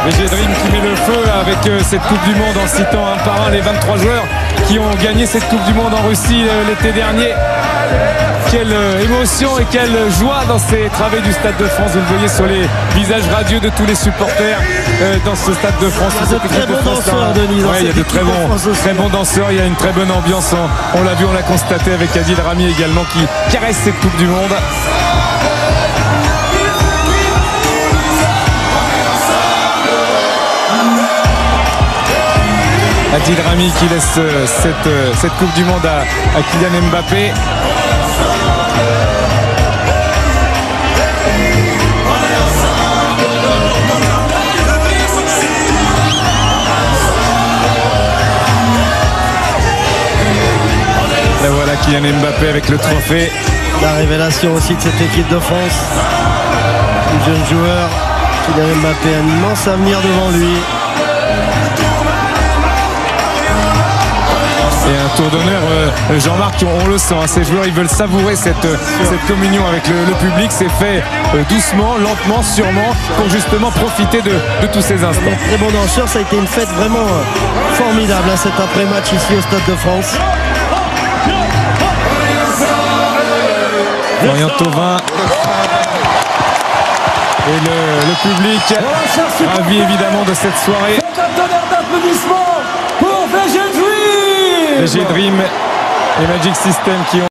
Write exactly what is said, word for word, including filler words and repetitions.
Et G Dream qui met le feu avec euh, cette Coupe du Monde en citant un par un les vingt-trois joueurs qui ont gagné cette Coupe du Monde en Russie euh, l'été dernier. Quelle euh, émotion et quelle joie dans ces travées du Stade de France. Vous le voyez sur les visages radieux de tous les supporters euh, dans ce Stade de France. Il y a de très bons danseurs, Denis. Ouais, il y a de très bons, très bons danseurs. Il y a une très bonne ambiance. On, on l'a vu, on l'a constaté avec Adil Rami également qui caresse cette Coupe du Monde. Adil Rami qui laisse euh, cette, euh, cette Coupe du Monde à, à Kylian Mbappé. Et voilà Kylian Mbappé avec le trophée. La révélation aussi de cette équipe de France. Un jeune joueur, Kylian Mbappé, un immense avenir devant lui. Et un tour d'honneur, euh, Jean-Marc, on, on le sent, hein, ces joueurs ils veulent savourer cette, cette communion avec le, le public. C'est fait euh, doucement, lentement, sûrement, pour justement profiter de, de tous ces instants. Très bon danseur, ça a été une fête vraiment euh, formidable hein, cet après-match ici au Stade de France. Florian Thauvin et le, le public ravi évidemment de cette soirée. Un tonnerre d'applaudissements pour V G Dream. V G Dream et Magic System qui ont